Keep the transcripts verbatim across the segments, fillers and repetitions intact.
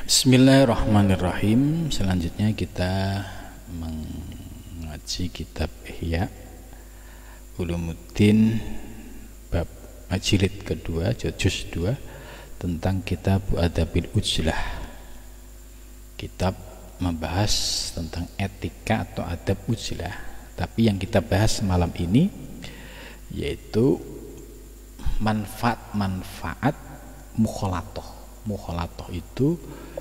Bismillahirrahmanirrahim. Selanjutnya kita mengaji kitab Ihya Ulumuddin bab jilid kedua, juz dua, tentang kitab Adabil Ujlah. Kitab membahas tentang etika atau adab ujlah. Tapi yang kita bahas malam ini yaitu manfaat-manfaat mukhalatoh. Mukhalatoh itu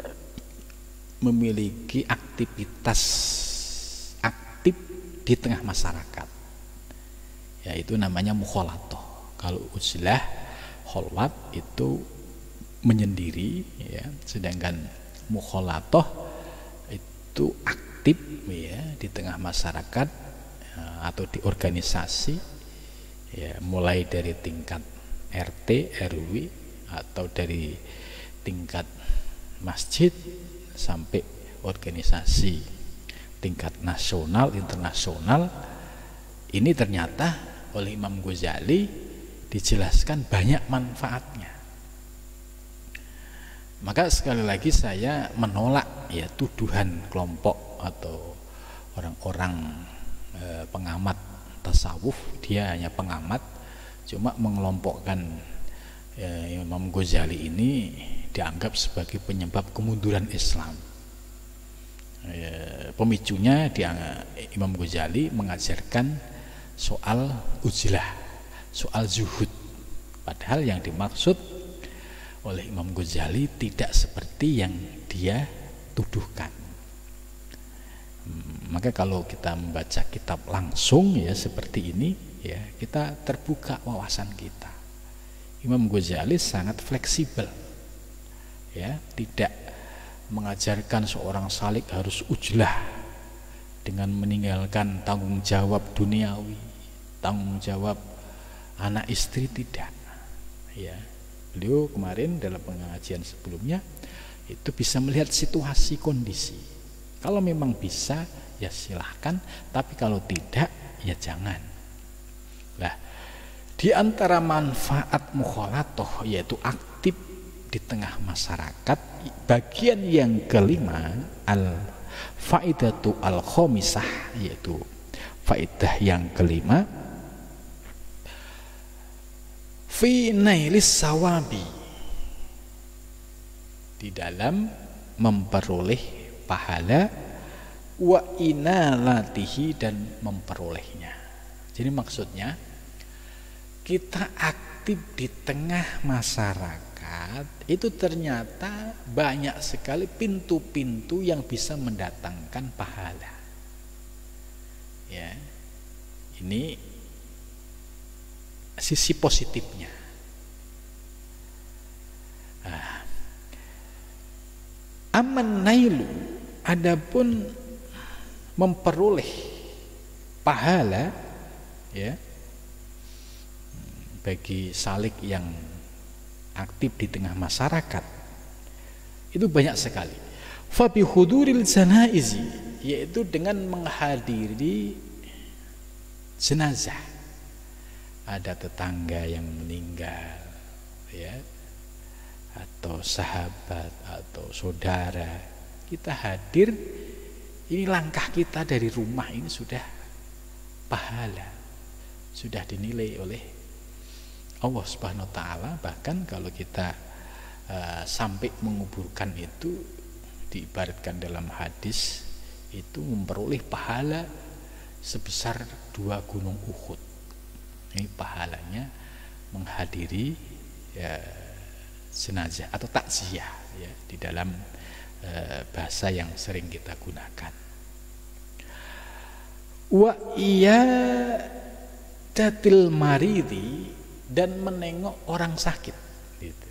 memiliki aktivitas aktif di tengah masyarakat, yaitu namanya mukhalatoh. Kalau ujlah, kholwat itu menyendiri, ya, sedangkan mukhalatoh itu aktif, ya, di tengah masyarakat, ya, atau di organisasi, ya, mulai dari tingkat R T, R W, atau dari tingkat masjid sampai organisasi tingkat nasional, internasional. Ini ternyata oleh Imam Ghazali dijelaskan banyak manfaatnya. Maka sekali lagi saya menolak, ya, tuduhan kelompok atau orang-orang e, pengamat tasawuf. Dia hanya pengamat, cuma mengelompokkan e, Imam Ghazali ini dianggap sebagai penyebab kemunduran Islam. E, pemicunya dia, Imam Ghazali mengajarkan soal ujlah, soal zuhud. Padahal yang dimaksud oleh Imam Ghazali tidak seperti yang dia tuduhkan. Hmm, maka kalau kita membaca kitab langsung, ya, seperti ini, ya, kita terbuka wawasan kita. Imam Ghazali sangat fleksibel, ya, tidak mengajarkan seorang salik harus ujlah dengan meninggalkan tanggung jawab duniawi, tanggung jawab anak istri, tidak, ya. Beliau kemarin dalam pengajian sebelumnya itu bisa melihat situasi kondisi. Kalau memang bisa, ya silahkan, tapi kalau tidak, ya jangan. Nah, di antara manfaat mukhalatoh yaitu aktif di tengah masyarakat, bagian yang kelima, al faidatu al khomisah, yaitu faidah yang kelima, fi nailis sawabi, di dalam memperoleh pahala, wa inalatihi, dan memperolehnya. Jadi maksudnya kita aktif di tengah masyarakat itu ternyata banyak sekali pintu-pintu yang bisa mendatangkan pahala, ya. Ini sisi positifnya. Nah, aman nailu, adapun memperoleh pahala, ya, bagi salik yang aktif di tengah masyarakat itu banyak sekali. Fa bi huduril janaizi, yaitu dengan menghadiri jenazah. Ada tetangga yang meninggal, ya, atau sahabat atau saudara, kita hadir, ini langkah kita dari rumah ini sudah pahala, sudah dinilai oleh Allah Subhanahu wa taala. Bahkan kalau kita uh, sampai menguburkan itu, diibaratkan dalam hadis itu memperoleh pahala sebesar dua gunung Uhud. Ini pahalanya menghadiri, ya, jenazah atau takziah, ya, di dalam uh, bahasa yang sering kita gunakan. Wa iya datil maridi, dan menengok orang sakit, gitu.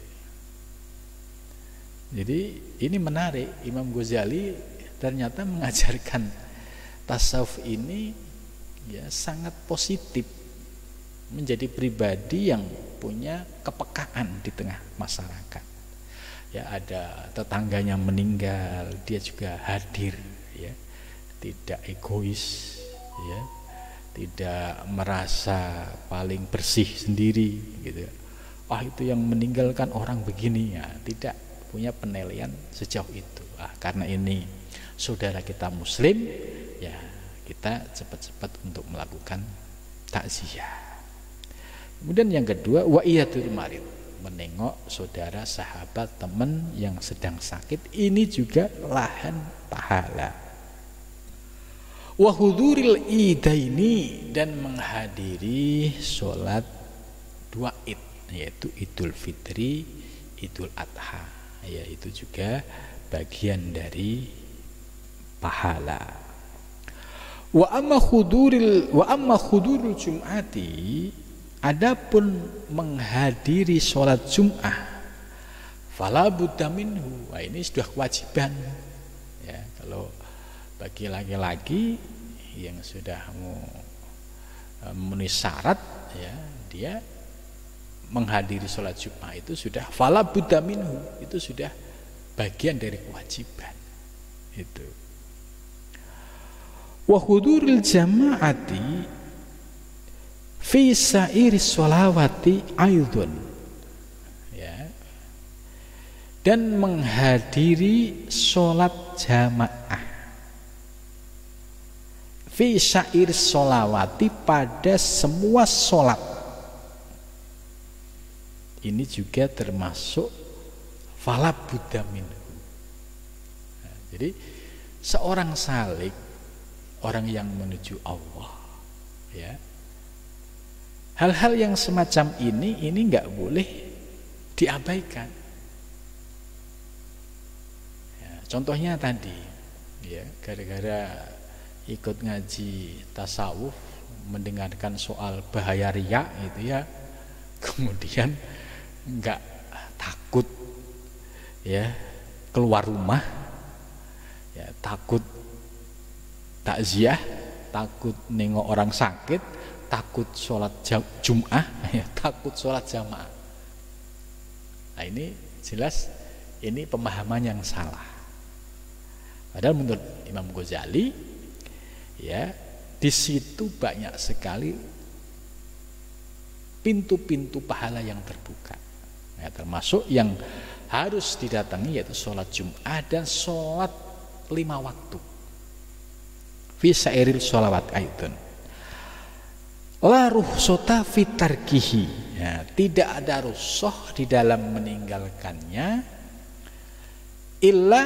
Jadi ini menarik, Imam Ghazali ternyata mengajarkan tasawuf ini, ya, sangat positif, menjadi pribadi yang punya kepekaan di tengah masyarakat. Ya, ada tetangganya meninggal, dia juga hadir, ya, tidak egois, ya, tidak merasa paling bersih sendiri, gitu. Wah, itu yang meninggalkan orang begini, ya, tidak. punya penilaian sejauh itu. Ah, karena ini saudara kita muslim, ya kita cepat-cepat untuk melakukan takziah. Kemudian yang kedua, wa iyatul marid, menengok saudara, sahabat, teman yang sedang sakit, ini juga lahan pahala. Wa huduril idaini, dan menghadiri sholat dua id, yaitu Idul Fitri, Idul Adha, yaitu juga bagian dari pahala. Wa amma khuduril wa amma khudurul jum'ati, adapun menghadiri sholat Jum'ah, fala budda minhu, wah ini sudah kewajiban. Ya, kalau bagi laki-laki yang sudah mau memenuhi syarat, ya dia menghadiri sholat Jum'ah itu sudah fala budda minhu, itu sudah bagian dari kewajiban itu. Wa huduril jama'ati fi sa'iri sholawati aidun, ya, dan menghadiri sholat jamaah fi sa'iri sholawati, pada semua sholat. Ini juga termasuk fala budda minhu. Nah, jadi seorang salik, orang yang menuju Allah, ya, hal-hal yang semacam ini ini nggak boleh diabaikan. Ya, contohnya tadi, ya, gara-gara ikut ngaji tasawuf, mendengarkan soal bahaya riya itu, ya, kemudian nggak takut, ya, keluar rumah, ya, takut takziah, takut nengok orang sakit, takut sholat Jum'ah, ya, takut sholat jamaah. Nah ini jelas ini pemahaman yang salah. Padahal menurut Imam Ghazali, ya, di situ banyak sekali pintu-pintu pahala yang terbuka. Ya, termasuk yang harus didatangi yaitu sholat Jum'ah dan sholat lima waktu. Fi sa'iril sholawat aidun. La rukhsata fi tarkihi, ya, tidak ada rukhsah di dalam meninggalkannya illa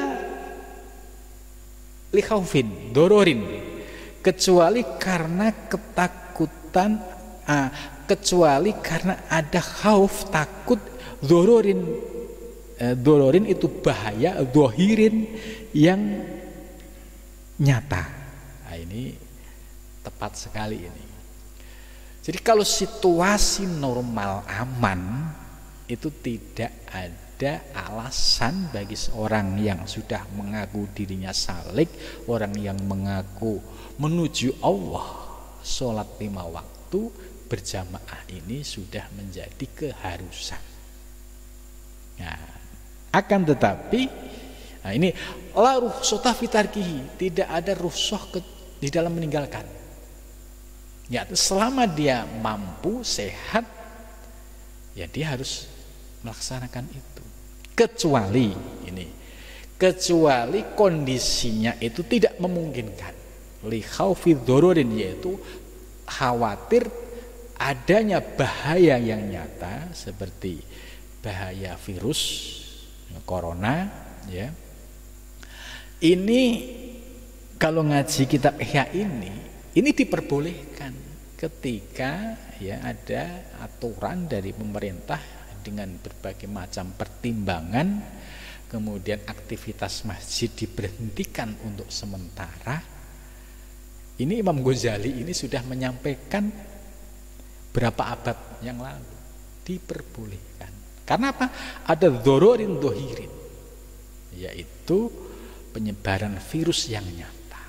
li khaufin dororin, kecuali karena ketakutan, ah, kecuali karena ada khauf, takut, dororin, eh, dororin itu bahaya, dohirin yang nyata. Nah, ini tepat sekali ini. Jadi kalau situasi normal aman, itu tidak ada alasan bagi seorang yang sudah mengaku dirinya salik, orang yang mengaku menuju Allah, sholat lima waktu berjamaah ini sudah menjadi keharusan. Nah, akan tetapi, nah ini la rukhsata fi tarkihi, tidak ada rukhsah di dalam meninggalkan. Ya, selama dia mampu, sehat, ya dia harus melaksanakan itu. Kecuali ini, kecuali kondisinya itu tidak memungkinkan. Li khaufi dororin, yaitu khawatir adanya bahaya yang nyata seperti bahaya virus corona, ya. Ini kalau ngaji kitab Ihya ini, ini diperbolehkan ketika, ya, ada aturan dari pemerintah dengan berbagai macam pertimbangan, kemudian aktivitas masjid diberhentikan untuk sementara. Ini Imam Ghazali ini sudah menyampaikan berapa abad yang lalu, diperbolehkan. Karena apa? Ada dhororin dohirin, yaitu penyebaran virus yang nyata.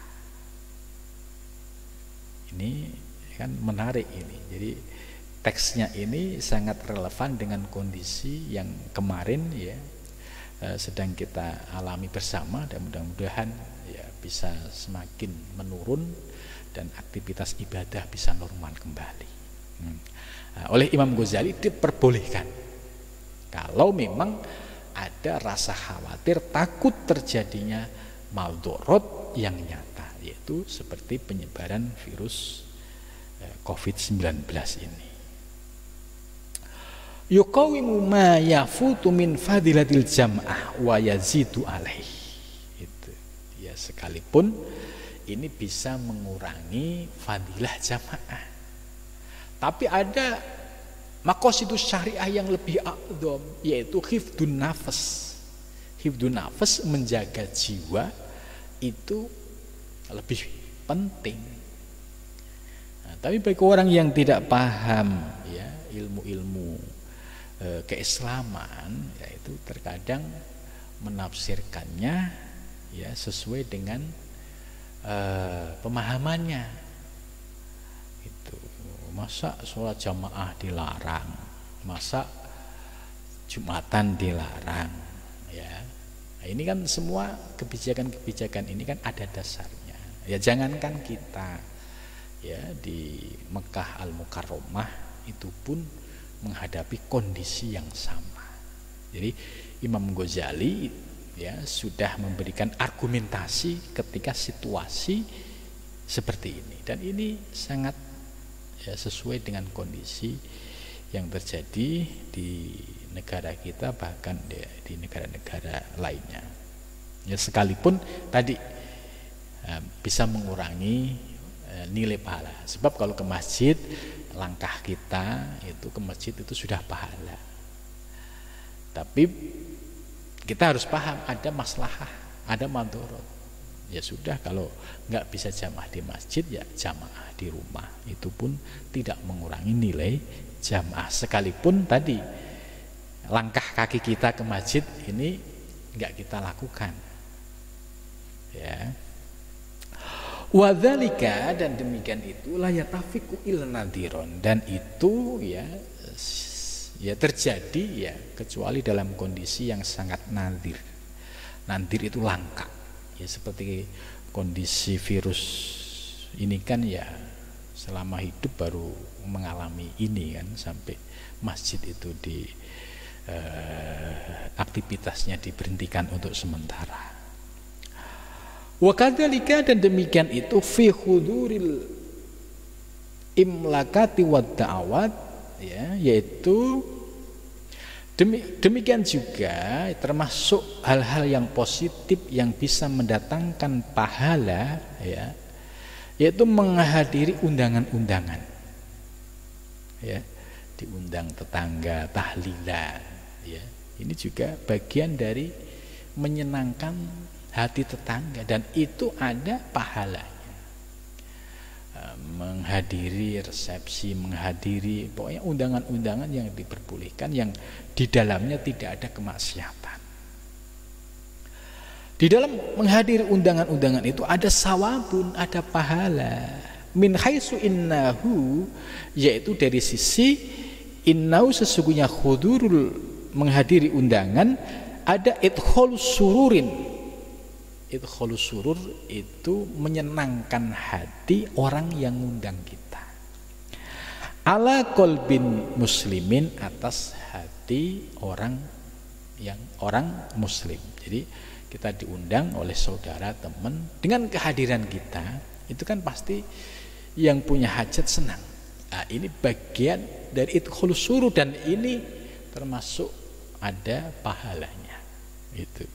Ini kan menarik ini. Jadi teksnya ini sangat relevan dengan kondisi yang kemarin, ya, sedang kita alami bersama, dan mudah-mudahan, ya, bisa semakin menurun dan aktivitas ibadah bisa normal kembali. Hmm. Nah, oleh Imam Ghazali diperbolehkan kalau memang ada rasa khawatir, takut terjadinya maldorot yang nyata, yaitu seperti penyebaran virus covid sembilan belas ini. Yuqawimu ma yafutu min fadilatil jam'ah wa yazidu alaih. Itu ya, sekalipun ini bisa mengurangi fadilah jamaah, tapi ada maqasidus syariah yang lebih a'dzam, yaitu hifdun nafas. Hifdun nafas, menjaga jiwa, itu lebih penting. Nah, tapi bagi orang yang tidak paham ya ilmu-ilmu e, keislaman, yaitu terkadang menafsirkannya ya sesuai dengan e, pemahamannya. Itu masa sholat jamaah dilarang, masa jumatan dilarang, ya. Nah, ini kan semua kebijakan-kebijakan ini kan ada dasarnya. Ya jangankan kita ya di Mekah Al-Mukarramah itu pun menghadapi kondisi yang sama. Jadi Imam Ghazali ya sudah memberikan argumentasi ketika situasi seperti ini, dan ini sangat ya sesuai dengan kondisi yang terjadi di negara kita, bahkan di, di negara-negara lainnya. Ya sekalipun tadi eh, bisa mengurangi eh, nilai pahala. Sebab kalau ke masjid, langkah kita itu ke masjid itu sudah pahala. Tapi kita harus paham ada maslahah, ada madorot. Ya sudah, kalau nggak bisa jamaah di masjid ya jamaah di rumah, itu pun tidak mengurangi nilai jamaah. Sekalipun tadi langkah kaki kita ke masjid ini nggak kita lakukan, ya. Wadzalika, dan demikian itu la yatafiqu illa nadhiron, dan itu ya ya terjadi ya kecuali dalam kondisi yang sangat nadir. Nadir itu langka. Ya seperti kondisi virus ini kan ya selama hidup baru mengalami ini kan, sampai masjid itu di eh, aktivitasnya diberhentikan untuk sementara. Wa kadzalika, dan demikian itu fi huduril imlakati wad da'awat, ya, yaitu demikian juga termasuk hal-hal yang positif yang bisa mendatangkan pahala, ya, yaitu menghadiri undangan-undangan, ya, diundang tetangga tahlilan, ya, ini juga bagian dari menyenangkan hati tetangga, dan itu ada pahalanya. Menghadiri resepsi, menghadiri pokoknya undangan-undangan yang diperbolehkan, yang di dalamnya tidak ada kemaksiatan. Di dalam menghadiri undangan-undangan itu ada sawabun, ada pahala. Min haitsu innahu, yaitu dari sisi innahu, sesungguhnya hudurul, menghadiri undangan, ada idkhol sururin. Idkhol surur itu menyenangkan hati orang yang ngundang kita. Ala qalbin muslimin, atas hati orang yang orang muslim. Jadi kita diundang oleh saudara, teman, dengan kehadiran kita itu kan pasti yang punya hajat senang. Nah, ini bagian dari idkhol surur, dan ini termasuk ada pahalanya. Itu.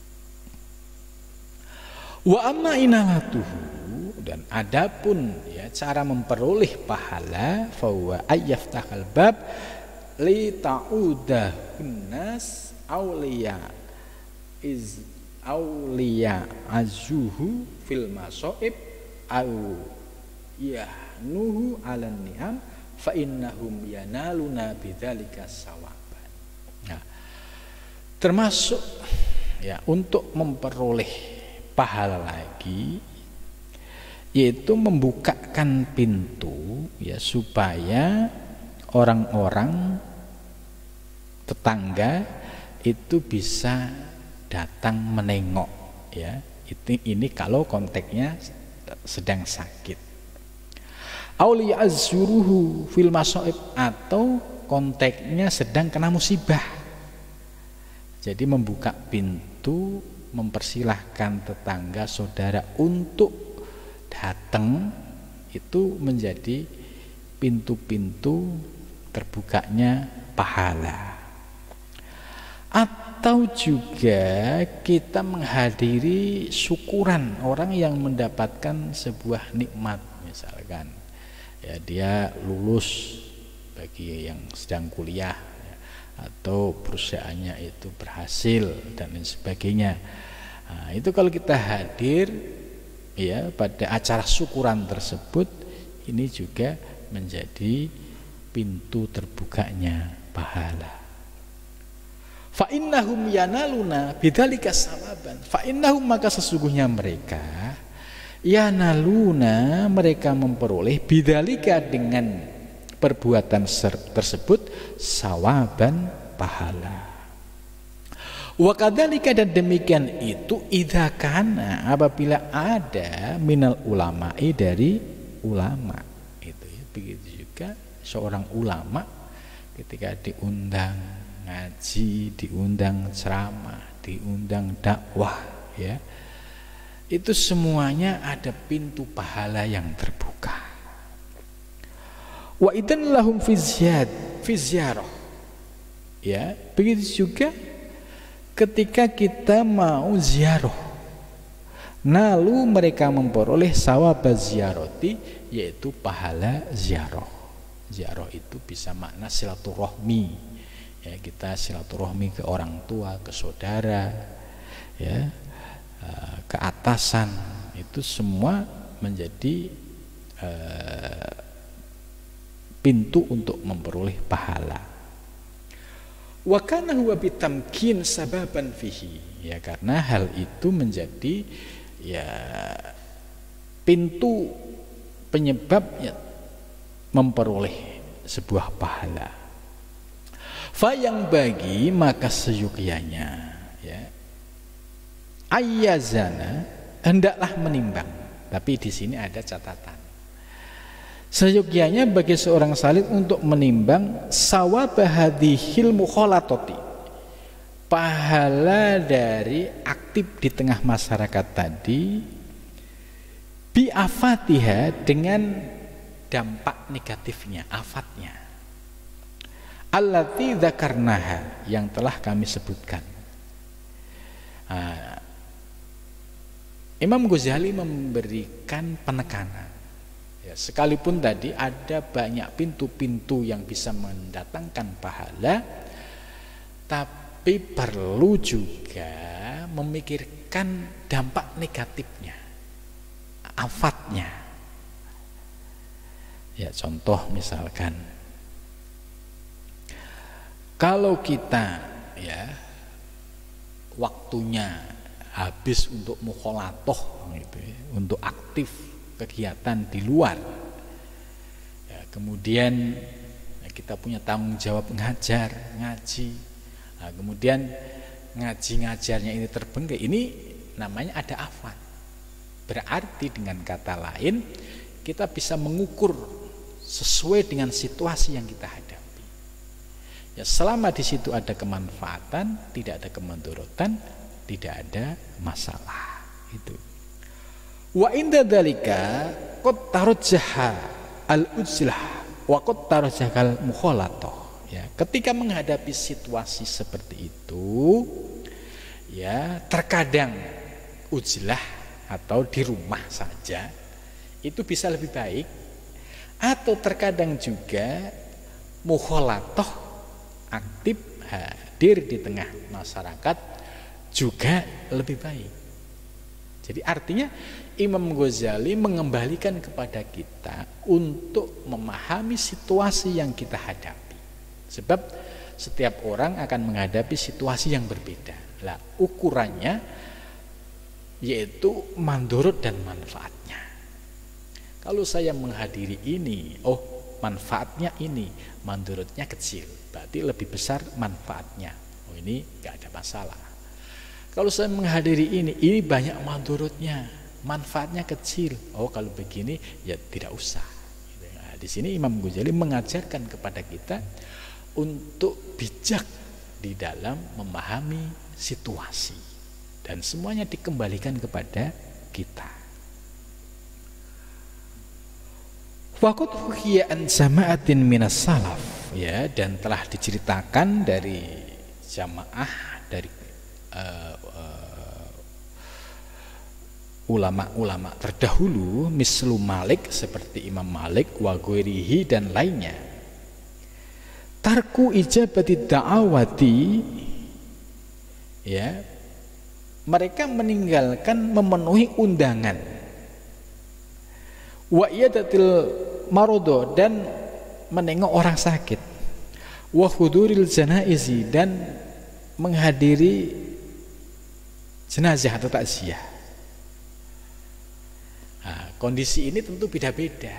Wa amma inalatuhu, dan adapun ya cara memperoleh pahala, fa huwa ayyaftahal bab li ta'udahun nas auliya iz auliya azuhu fil masaib au yahnuhu alan ni'am fa innahum yanaluna bidzalika sawaban. Nah, termasuk ya untuk memperoleh pahala lagi, yaitu membukakan pintu ya supaya orang-orang tetangga itu bisa datang menengok, ya. Itu ini kalau konteksnya sedang sakit. Auliya azzuruhu fil masaib, atau konteksnya sedang kena musibah. Jadi membuka pintu, mempersilahkan tetangga saudara untuk datang, itu menjadi pintu-pintu terbukanya pahala. Atau juga kita menghadiri syukuran orang yang mendapatkan sebuah nikmat, misalkan ya dia lulus bagi yang sedang kuliah ya, atau perusahaannya itu berhasil dan lain sebagainya. Nah, itu kalau kita hadir ya pada acara syukuran tersebut, ini juga menjadi pintu terbukanya pahala. Fa innahum yanaluna bidzalika sawaban. Fa innahum, maka sesungguhnya mereka yanaluna, mereka memperoleh bidzalika, dengan perbuatan tersebut, sawaban, pahala. Wa kadzalika, dan demikian itu, idza kana, apabila ada, minal ulama'i, dari ulama. Itu ya, begitu juga seorang ulama ketika diundang ngaji, diundang ceramah, diundang dakwah ya, itu semuanya ada pintu pahala yang terbuka. Wa idzan lahum fi ziyad fi ziyarah ya, begitu juga ketika kita mau ziarah, lalu mereka memperoleh sawab ziyarati, yaitu pahala ziarah. Ziarah itu bisa makna silaturahmi ya, kita silaturahmi ke orang tua, ke saudara ya, ke atasan, itu semua menjadi uh, pintu untuk memperoleh pahala. Wa kana huwa bitamkin sababan fihi ya, karena hal itu menjadi ya pintu penyebab ya, memperoleh sebuah pahala. Fa yang bagi, maka seyukianya ya, ayyazana, hendaklah menimbang. Tapi di sini ada catatan. Seyukianya bagi seorang salih untuk menimbang sawab hadhil mukhalatati, pahala dari aktif di tengah masyarakat tadi, bi afatiha, dengan dampak negatifnya, afatnya, allati dzakarnaha, yang telah kami sebutkan. Nah, Imam Ghazali memberikan penekanan ya, sekalipun tadi ada banyak pintu-pintu yang bisa mendatangkan pahala, tapi perlu juga memikirkan dampak negatifnya, afatnya ya. Contoh misalkan, kalau kita ya waktunya habis untuk mukholatoh gitu ya, untuk aktif kegiatan di luar ya, kemudian ya, kita punya tanggung jawab ngajar, ngaji, nah, kemudian ngaji-ngajarnya ini terbengkalai, ini namanya ada afat. Berarti dengan kata lain, kita bisa mengukur sesuai dengan situasi yang kita hadapi. Ya, selama di situ ada kemanfaatan, tidak ada kemandurotan, tidak ada masalah. Itu. Wa inda dzalika qad tarajjaha al-ujlah wa qad tarajjaha al-mukhalatah. Ya, ketika menghadapi situasi seperti itu, ya terkadang ujlah atau di rumah saja itu bisa lebih baik, atau terkadang juga mukhalatah, aktif hadir di tengah masyarakat juga lebih baik. Jadi artinya Imam Ghazali mengembalikan kepada kita untuk memahami situasi yang kita hadapi. Sebab setiap orang akan menghadapi situasi yang berbeda. Lah, ukurannya yaitu mandorot dan manfaatnya. Kalau saya menghadiri ini, oh manfaatnya ini, mandorotnya kecil, berarti lebih besar manfaatnya. Oh, ini nggak ada masalah. Kalau saya menghadiri ini, ini banyak mandorotnya, manfaatnya kecil. Oh, kalau begini ya tidak usah. Nah, di sini Imam Ghazali mengajarkan kepada kita untuk bijak di dalam memahami situasi, dan semuanya dikembalikan kepada kita. Waqad hukiya an jama'atin minas salaf, ya, dan telah diceritakan dari jamaah dari uh, uh, ulama-ulama terdahulu, mislu Malik, seperti Imam Malik, wa ghairihi, dan lainnya, tarku ijabati da'awati, ya, mereka meninggalkan memenuhi undangan, wa iyadatil marodo, dan menengok orang sakit, wa huduril janaizi, dan menghadiri jenazah atau takziah. Nah, kondisi ini tentu beda-beda,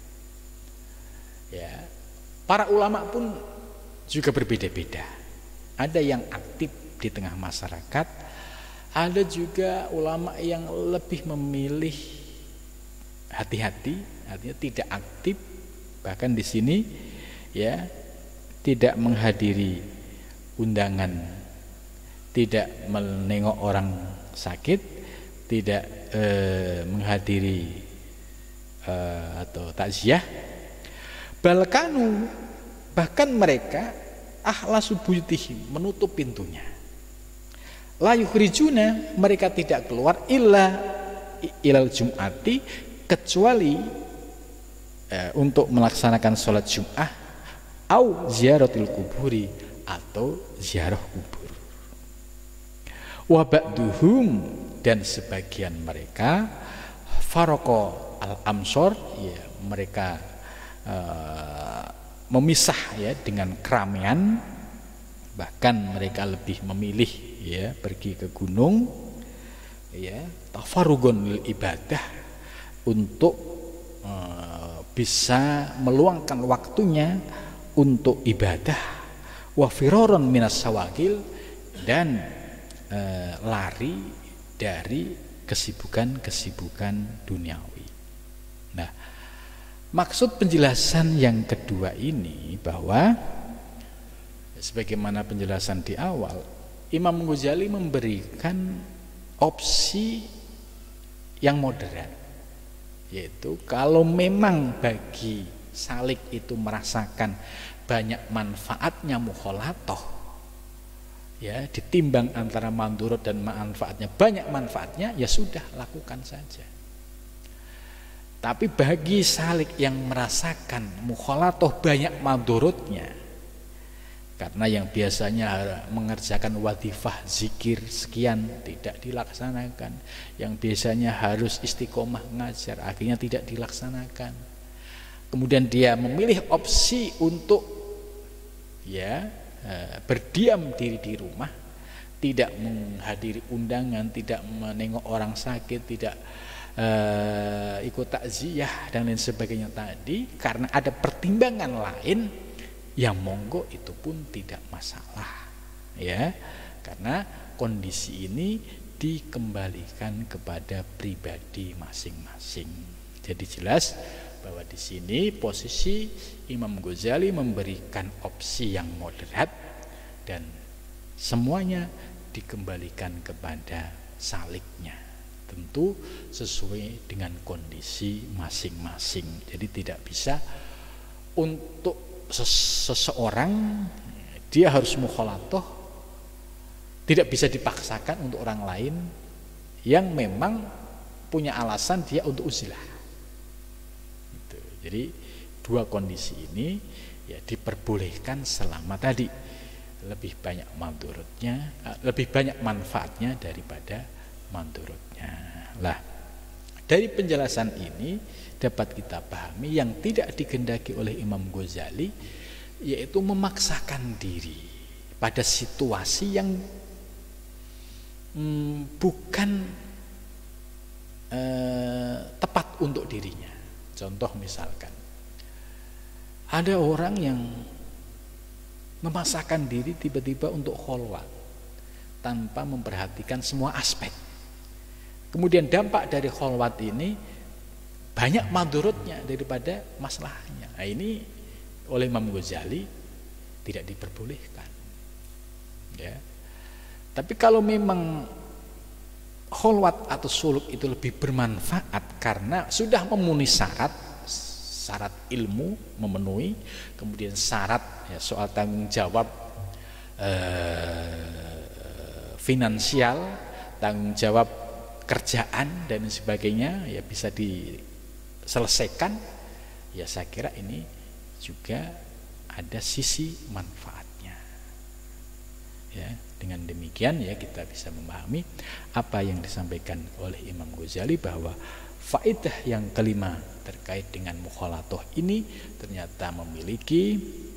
ya. Para ulama pun juga berbeda-beda. Ada yang aktif di tengah masyarakat, ada juga ulama yang lebih memilih hati-hati, artinya tidak aktif, bahkan di sini, ya, tidak menghadiri undangan, tidak menengok orang sakit, tidak eh, menghadiri eh, atau takziah. Balkanu, bahkan mereka ahlasu buyutihim, menutup pintunya. La yukhrijuna, mereka tidak keluar illa ilal jum'ati, kecuali eh, untuk melaksanakan sholat Jum'ah, au ziaratil kuburi, atau ziarah kubur. Wa ba'duhum, dan sebagian mereka faroko al-amsor, ya, mereka uh, memisah, ya, dengan keramaian, bahkan mereka lebih memilih, ya, pergi ke gunung, ya, tafarugon lil ibadah, untuk uh, bisa meluangkan waktunya untuk ibadah, wa firoron minas sawagil, dan uh, lari dari kesibukan-kesibukan duniawi. Nah, maksud penjelasan yang kedua ini bahwa sebagaimana penjelasan di awal, Imam Ghazali memberikan opsi yang moderat, yaitu kalau memang bagi salik itu merasakan banyak manfaatnya mukholatoh, ya, ditimbang antara mandurut dan manfaatnya, banyak manfaatnya, ya sudah, lakukan saja. Tapi bagi salik yang merasakan mukholatoh banyak mandurutnya, karena yang biasanya mengerjakan wadifah zikir sekian tidak dilaksanakan, yang biasanya harus istiqomah ngajar akhirnya tidak dilaksanakan, kemudian dia memilih opsi untuk, ya, berdiam diri di rumah, tidak menghadiri undangan, tidak menengok orang sakit, tidak uh, ikut takziah dan lain sebagainya tadi, karena ada pertimbangan lain, yang monggo itu pun tidak masalah, ya, karena kondisi ini dikembalikan kepada pribadi masing-masing. Jadi jelas bahwa di sini posisi Imam Ghazali memberikan opsi yang moderat, dan semuanya dikembalikan kepada saliknya, tentu sesuai dengan kondisi masing-masing. Jadi tidak bisa untuk seseorang dia harus mukholatoh, tidak bisa dipaksakan untuk orang lain yang memang punya alasan dia untuk uzilah. Jadi dua kondisi ini, ya, diperbolehkan selama tadi lebih banyak mandurutnya, lebih banyak manfaatnya daripada mandurutnya. Lah, dari penjelasan ini dapat kita pahami yang tidak digendaki oleh Imam Ghazali, yaitu memaksakan diri pada situasi yang hmm, bukan eh, tepat untuk dirinya. Contoh misalkan, ada orang yang memaksakan diri tiba-tiba untuk kholwat tanpa memperhatikan semua aspek. Kemudian dampak dari kholwat ini banyak madurutnya daripada masalahnya. Nah, ini oleh Imam Ghazali tidak diperbolehkan, ya. Tapi kalau memang kholwat atau suluk itu lebih bermanfaat karena sudah memenuhi syarat, syarat ilmu memenuhi, kemudian syarat ya, soal tanggung jawab eh, finansial, tanggung jawab kerjaan dan sebagainya ya bisa diselesaikan, ya saya kira ini juga ada sisi manfaatnya. Ya, dengan demikian ya kita bisa memahami apa yang disampaikan oleh Imam Ghazali bahwa faedah yang kelima terkait dengan mukhalatoh ini ternyata memiliki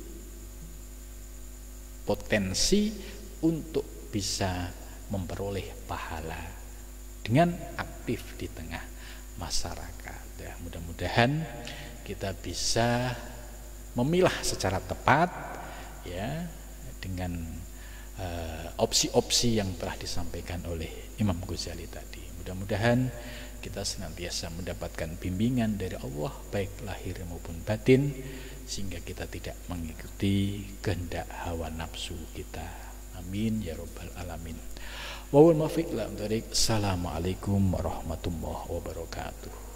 potensi untuk bisa memperoleh pahala dengan aktif di tengah masyarakat. Ya, mudah-mudahan kita bisa memilah secara tepat ya dengan opsi-opsi yang telah disampaikan oleh Imam Ghazali tadi. Mudah-mudahan kita senantiasa mendapatkan bimbingan dari Allah baik lahir maupun batin, sehingga kita tidak mengikuti kehendak hawa nafsu kita. Amin ya rabbal alamin. Wa wal muwaffiq. Assalamualaikum warahmatullahi wabarakatuh.